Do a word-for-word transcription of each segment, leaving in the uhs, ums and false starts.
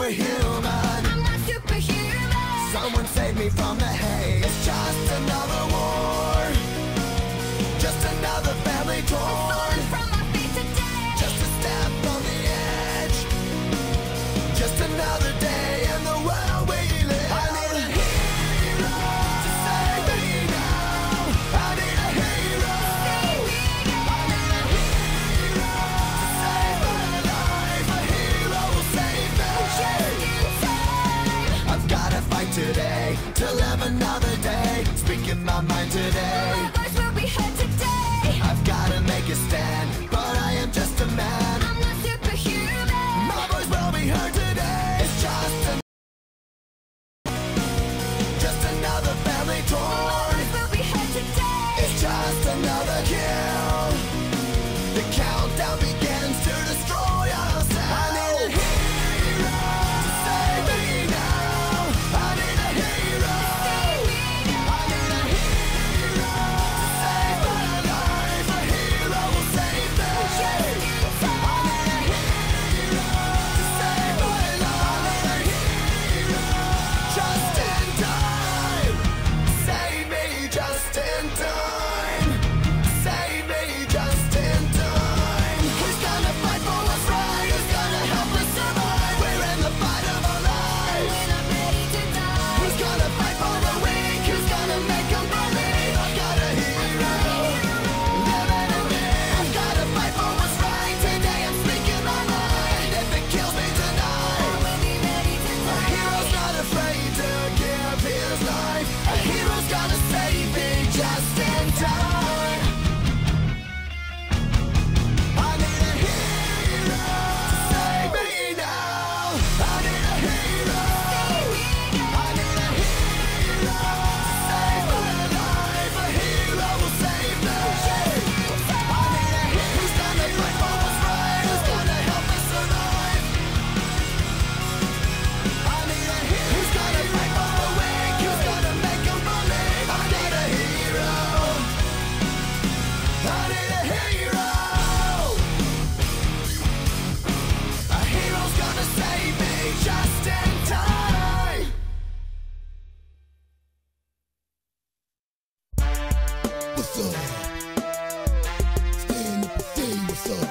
superhuman. I'm not superhuman. Someone save me from the haze. It's just another war, just another family torn. From my feet today. Just a step on the edge, just another day in the world we live. I need a hero to save me now. I need a hero. I need a hero to save my life. A hero will save me. I've gotta fight today to live another day. Speaking my mind today. My voice will be heard today. I've gotta make a stand, but I am just a man. I'm not superhuman. My voice will be heard today. It's just an just another family My torn. voice will be heard today. It's just another kill. The countdown begins to destroy ourselves. I need a hero to save me now. I need a hero. I need a hero to save my life. A hero will save me. I need a hero to save my life. I need a hero just in time. Save me just in time. Save me just in time. Who's gonna fight for what's right? Who's gonna help us survive? We're in the fight of our lives. When I'm ready to die. Who's gonna fight for the weak? Who's gonna make them believe? I've got a hero living in me. I've gotta fight for what's right. Today I'm speaking my mind. If it kills me tonight, I will be ready to a die. hero's not afraid to give his life. A hero's gonna save me just in time. I need a hero to save me now. I need a hero. I need a hero to save my life. A hero will save me. I need a hero who's gonna fight for what's right. Who's gonna help us survive? I need a hero who's gonna fight for the weak. Who's gonna make them believe? I need a hero. I need a hero. A hero's gonna save me just in time. What's up? Stand up and say what's up.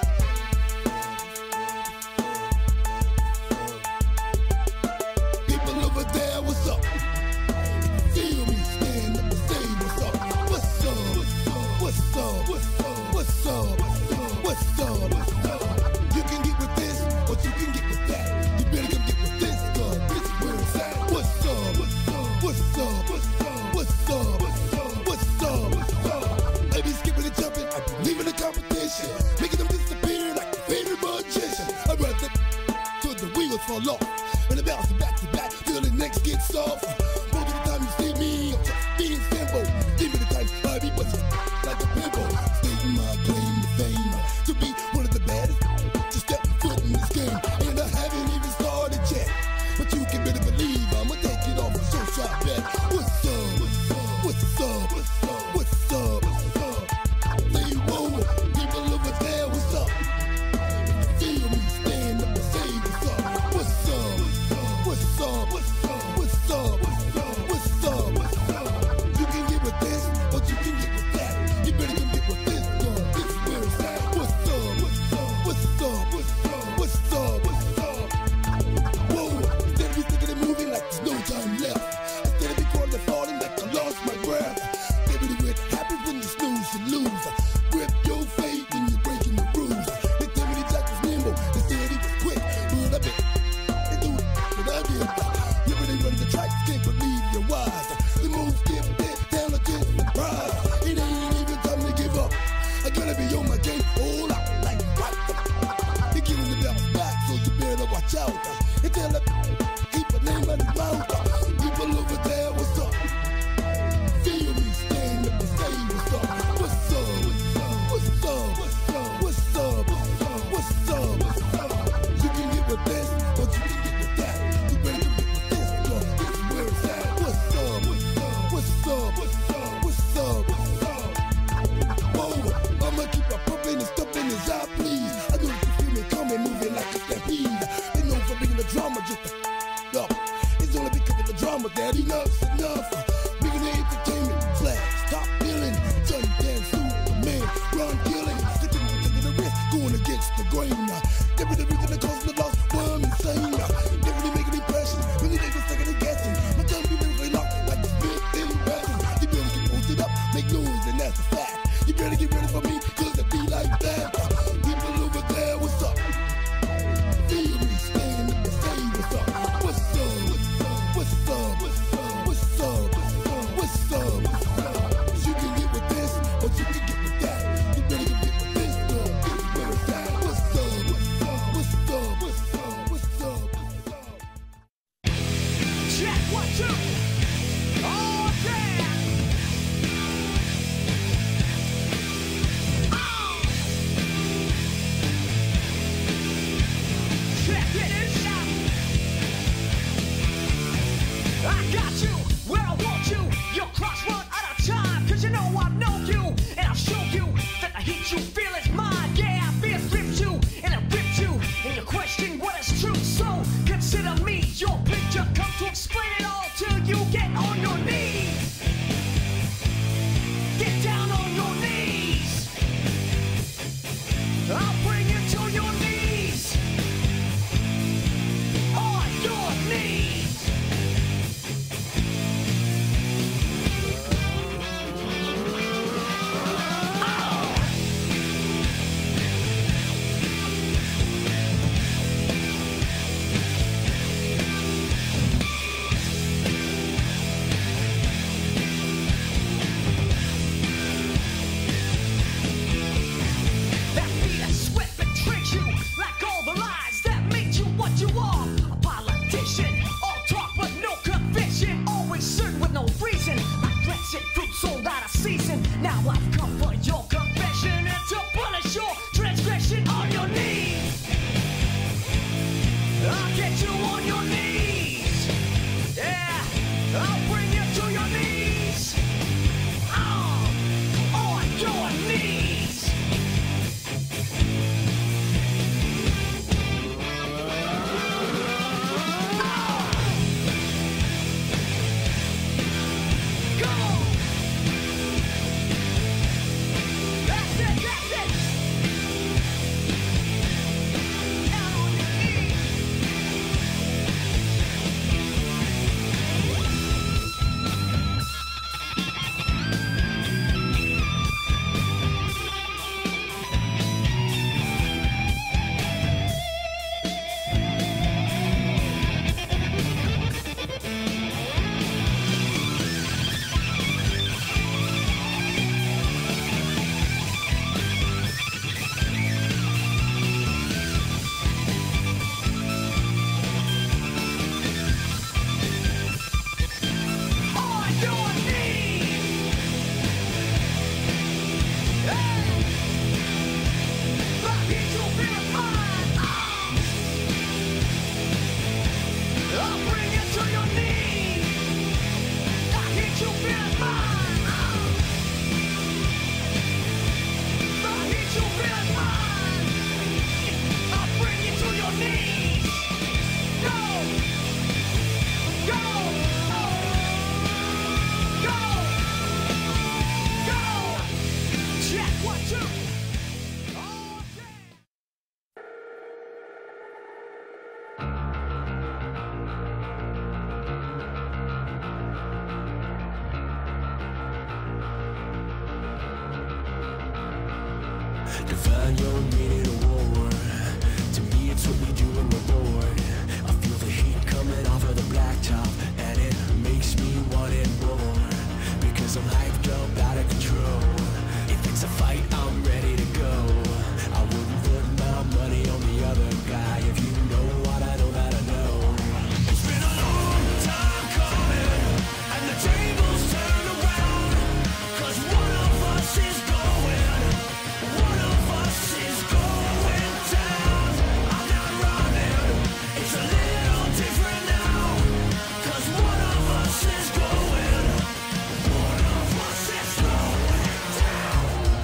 People over there, what's up? Feel me? Stand up and say what's up. What's up? What's up? What's up? What's up? What's up? What's up? You can get with this, or you can get with that. You better come get with this, cause this is where it's at. What's up? What's up? What's up? What's up? What's up? What's up? They be skipping and jumping, I be leaving the competition, making them disappear like your favorite magician. I'd rather till the wheels fall off, and the bounce back to back till the next gets soft. Most of the time you see me, I'm just being simple. Give me the time, I be busting like a pimple. Stating my claim to fame, to be one of the baddest, to step foot in this game. And I haven't even started yet, but you can better believe I'ma take it off a so sharp bet. What's up? What's up? What's up? What's up? What's up? Say whoa, people over there, what's up? Feel me, stand up and say what's up? What's up? What's up? What's up? What's up? What's up? Define your meaning of war. To me it's what we do when we're bored. I feel the heat coming off of the blacktop, and it makes me want it more. Because I'm hyped up, out of control. If it's a fight, I'm ready to go. I wouldn't put my money on the other guy. If you know what I know that I know. It's been a long time coming, and the tables turn around. Cause one of us is going, one of us is going down. I'm not running, it's a little different now. Cause one of us is going, one of us is going down.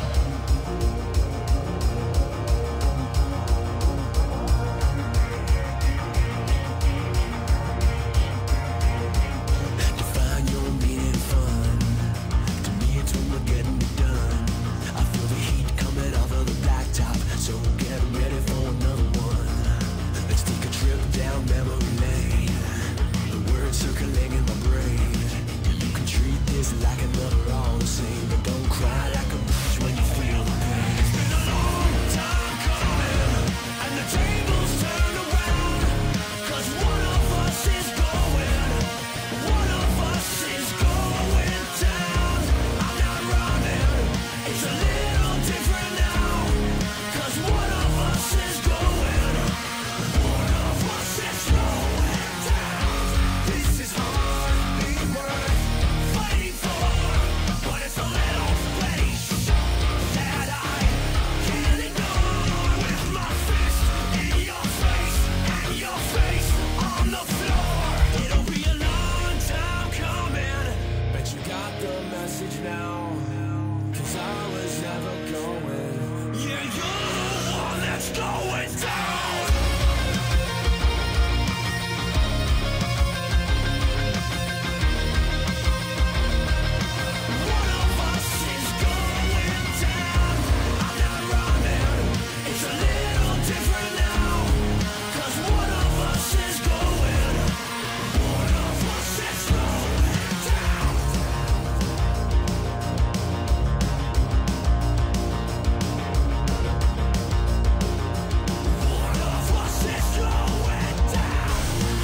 Define your meaning of fun. To me it's when we're getting it done. I feel the heat coming off of the blacktop, so get ready for another one. Let's take a trip down memory lane. The words circling in my brain. You can treat this like another all the same, but don't cry like a bitch when you feel the pain. It's been a long time coming, and the tables turn around. Cause one of us is going, one of us is going down. I'm not running, it's a little different now. Cause one of us is going, one of us is going down. This is hardly worth fighting for, but it's a little place that I can't ignore. With my fist in your face and your face on the floor. It'll be a long time coming, but you got the message now. Cause I was never going. Yeah, you're the one that's going down. One of us is going down. I'm not running, it's a little different now. Cause one of us is going, one of us is going down. One of us is going down.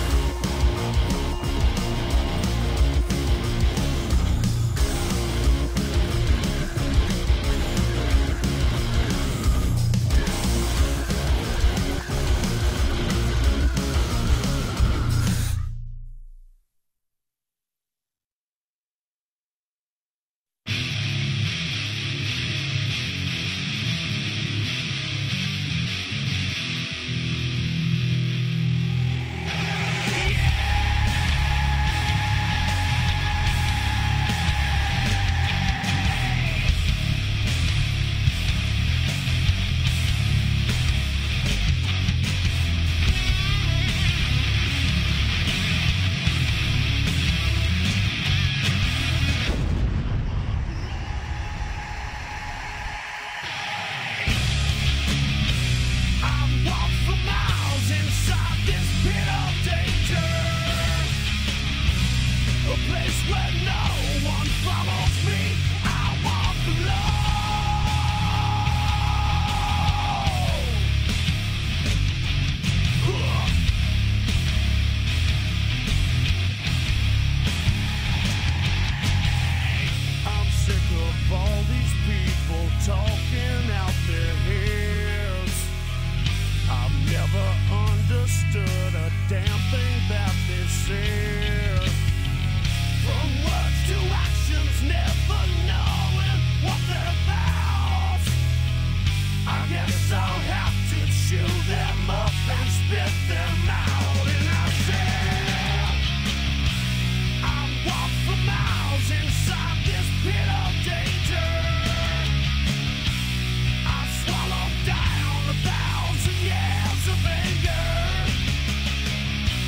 I've walked for miles inside this pit of danger, a place where no one follows me. I walk alone. I'm sick of all these people talking out their heads. I've never understood a damn thing that they said. From words to actions, never knowing what they're about. I guess I'll have to chew them up and spit them out. And I said, I've walked for miles inside this pit of danger. I've swallowed down a thousand years of anger.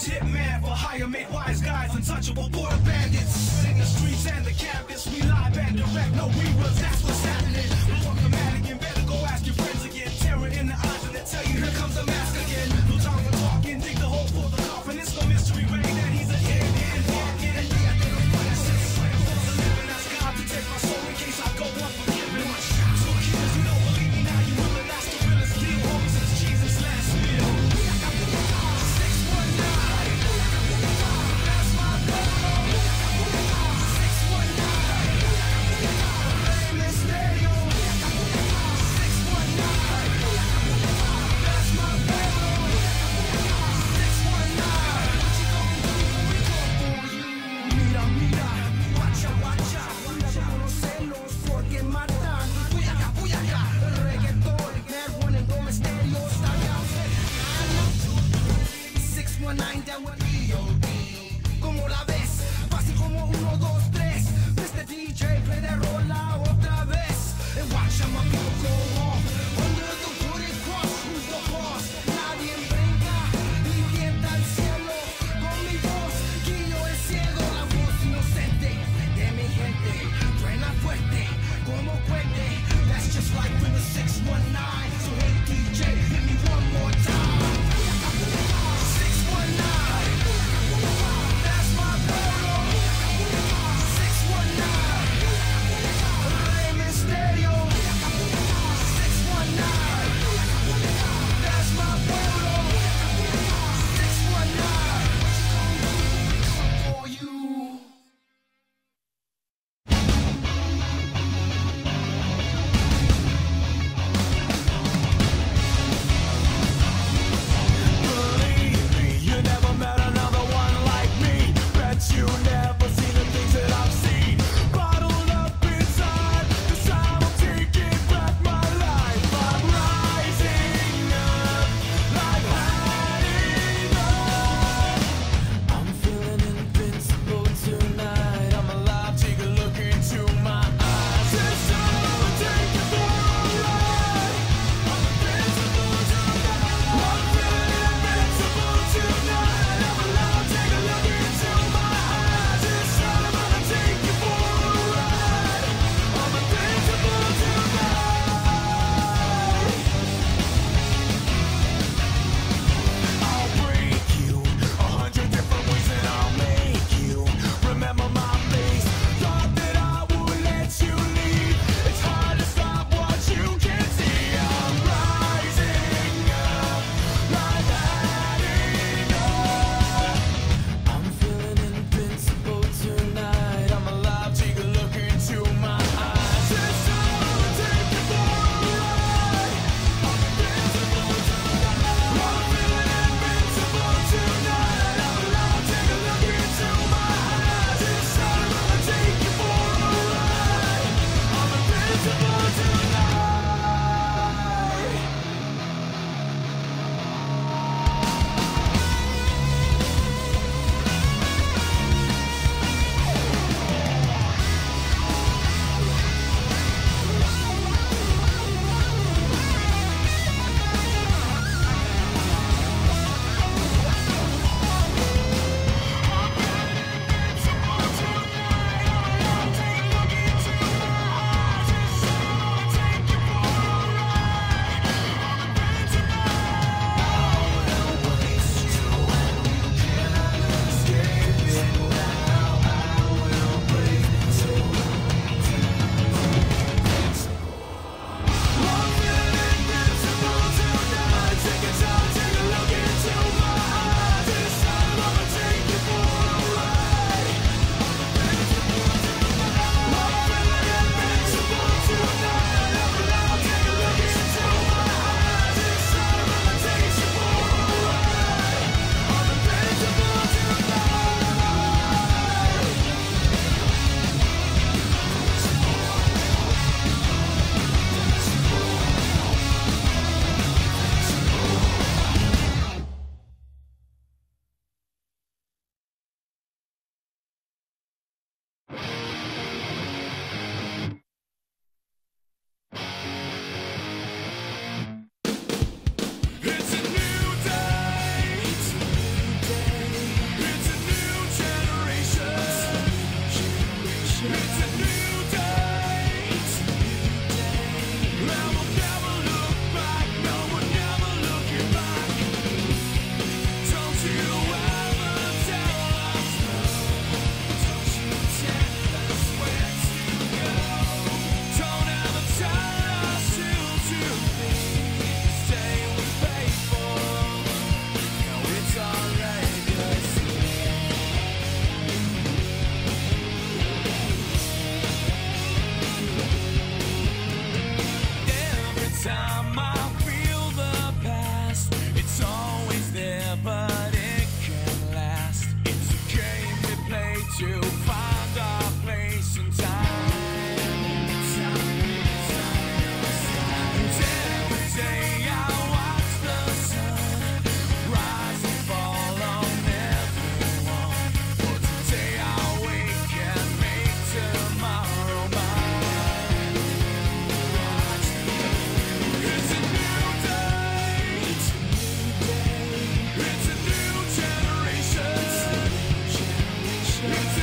hitman for hire, made wise guys, untouchable border bandits. In the streets and the campus, we live and direct, no reruns, that's what's happening. Blow up the mannequin, better go ask your friends again. Terror in the eyes and they tell you, here comes the mask again. No time for talking, dig the hole for the coffin. It's no mystery, Ray, that he's a hit, hit, walking. And the end of the fight, I said, straight for the living. Ask God to take my soul in case I go unforgiven. So kids, you don't believe me now, you will, and that's the realest deal. Homies, since Jesus' last meal. six one nine, that's my number. six one nine, Rey Mysterio.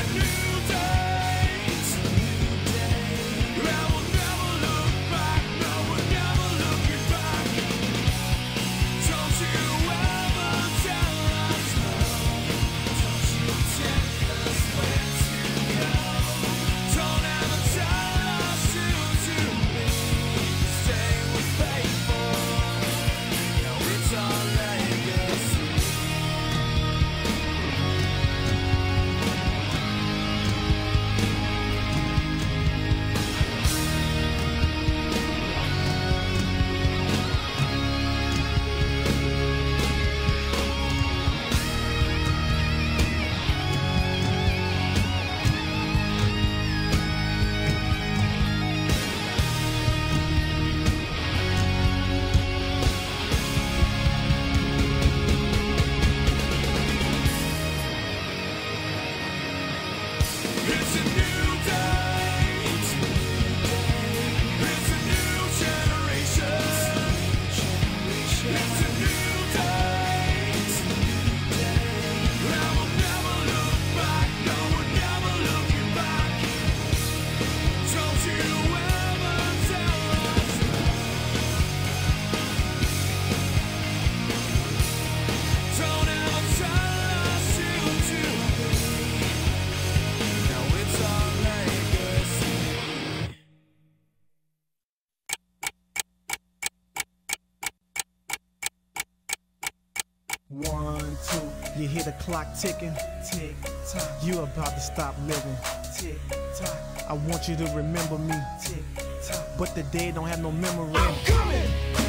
One, two, you hear the clock ticking, tick tock. You about to stop living, tick tock. I want you to remember me, tick tock. But the dead don't have no memory. I'm coming.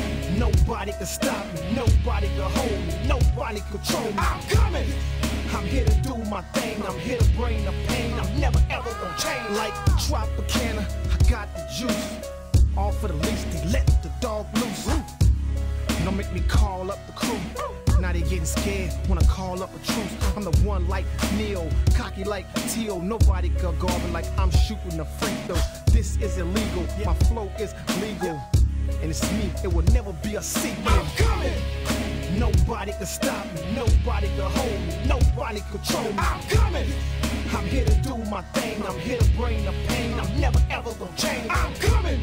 Nobody can stop me, nobody can hold me, nobody control me. I'm coming. I'm here to do my thing, I'm here to bring the pain. I'm never ever gonna change. Like Tropicana, I got the juice. All for the least, they let the dog loose. Don't make me call up the crew. Now they getting scared when I call up a truce. I'm the one like Neo, cocky like T O. Nobody can guard me like I'm shooting a free throw. This is illegal, my flow is legal. And it's me, it will never be a secret. I'm coming! Nobody can stop me, nobody can hold me, nobody control me. I'm coming! I'm here to do my thing, I'm here to bring the pain. I'm never ever gonna change. I'm coming!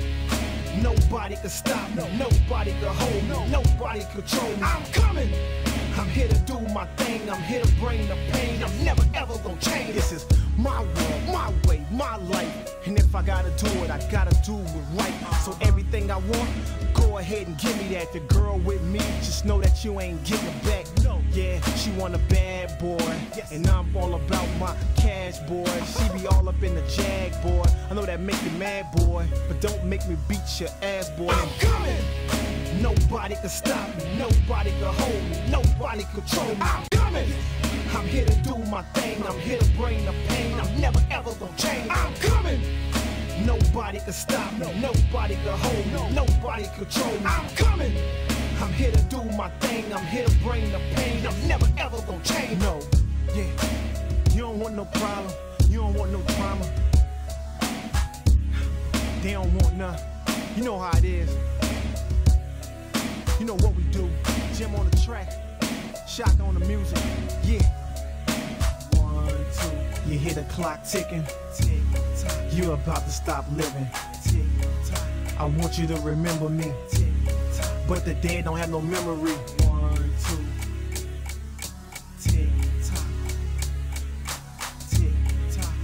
Nobody can stop me, nobody can hold me, nobody control me. I'm coming! I'm here to do my thing, I'm here to bring the pain. I'm never ever gonna change. This is my world, my way, my life. And if I gotta do it, I gotta do it right. So everything I want, go ahead and give me that. The girl with me, just know that you ain't getting it back. No, yeah, she want a bad boy, and I'm all about my cash, boy. She be all up in the jag, boy. I know that make you mad, boy, but don't make me beat your ass, boy. I'm coming. Nobody can stop me, nobody can hold me, nobody control me. I'm coming. I'm here to do my thing, I'm here to bring the pain. I'm never ever gonna change. I'm coming. Nobody can stop me, nobody can hold me, nobody control me. I'm coming. I'm here to do my thing, I'm here to bring the pain. I'm never ever gonna change. No, yeah, you don't want no problem, you don't want no drama. They don't want none, you know how it is. You know what we do, Jim on the track, Shaka on the music, yeah. One, two, you hear the clock ticking, tick tock. You about to stop living, tick tock. I want you to remember me, tick tock. But the dead don't have no memory. One, two, tick tock, tick tock,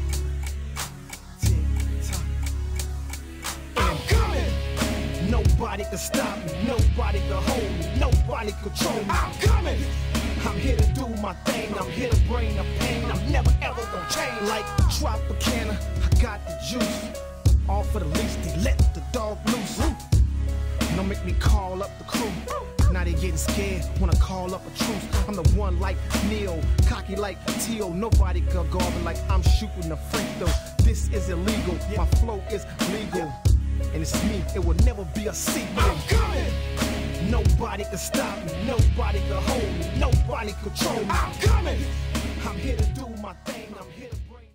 tick tock. I'm coming. Nobody can stop me, nobody can hold me, nobody control me. I'm coming. I'm here to do my thing, I'm here to bring the pain. I'm never ever gonna change. Like Tropicana, I got the juice. All for the least, they let the dog loose. Don't make me call up the crew. Now they getting scared when I call up a truce. I'm the one like Neo, cocky like T O. Nobody can guard me like I'm shooting a free throw. This is illegal, my flow is legal. And it's me, it will never be a secret. I'm coming! Nobody can stop me, nobody can hold me, nobody control me. I'm coming! I'm here to do my thing, I'm here to bring...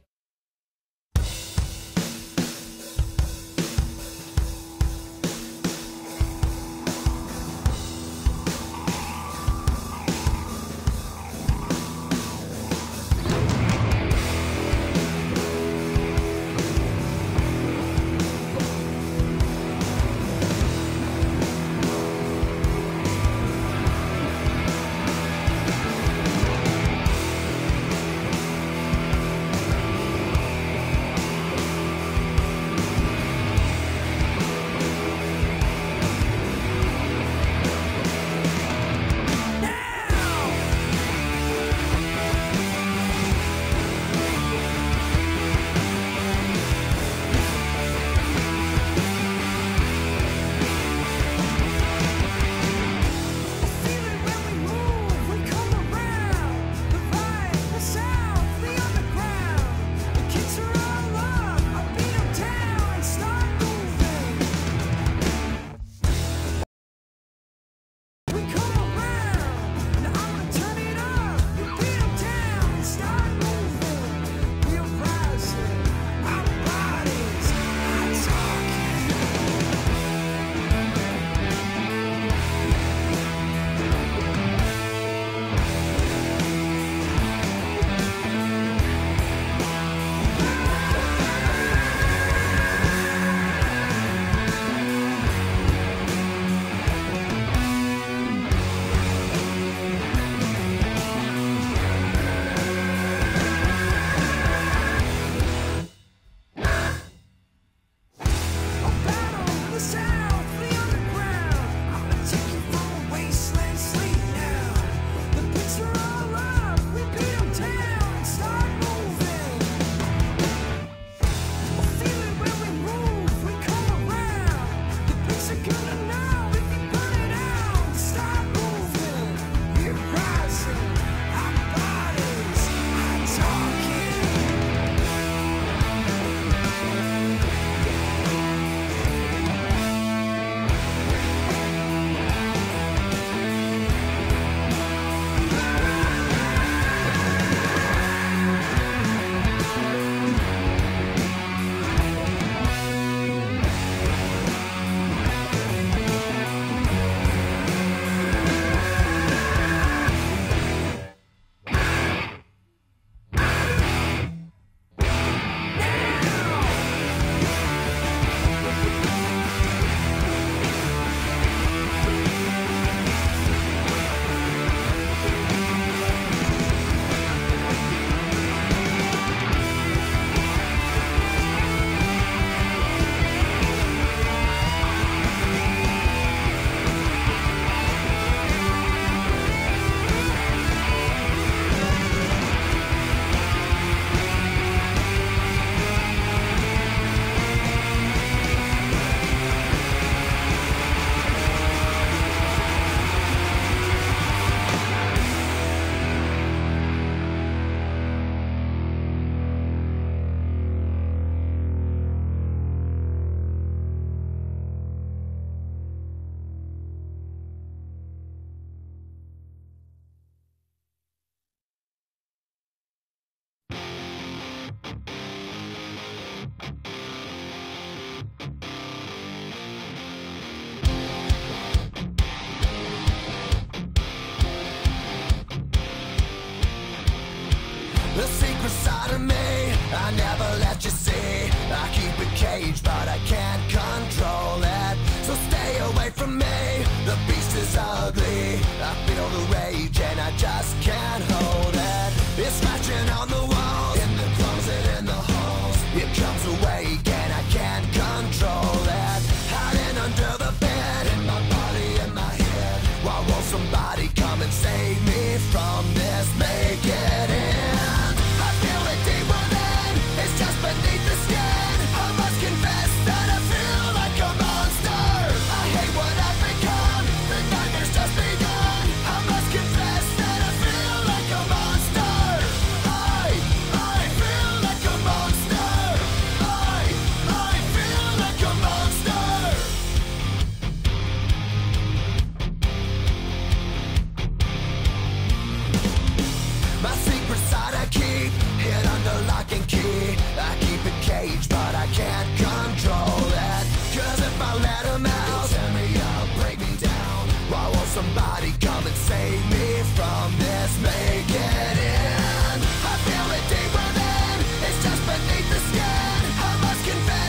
I never let you see. I keep it caged, but I can't control it. So stay away from me. The beast is ugly. I feel the rage